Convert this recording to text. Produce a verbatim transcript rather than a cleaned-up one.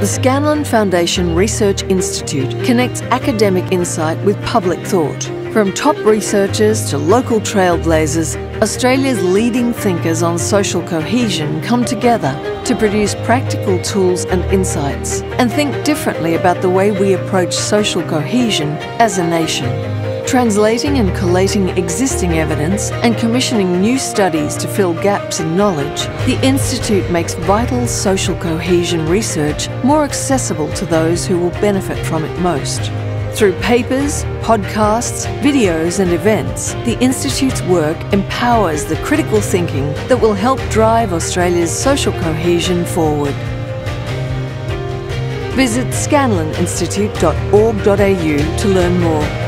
The Scanlon Foundation Research Institute connects academic insight with public thought. From top researchers to local trailblazers, Australia's leading thinkers on social cohesion come together to produce practical tools and insights and think differently about the way we approach social cohesion as a nation. Translating and collating existing evidence and commissioning new studies to fill gaps in knowledge, the Institute makes vital social cohesion research more accessible to those who will benefit from it most. Through papers, podcasts, videos and events, the Institute's work empowers the critical thinking that will help drive Australia's social cohesion forward. Visit scanlon institute dot org dot a u to learn more.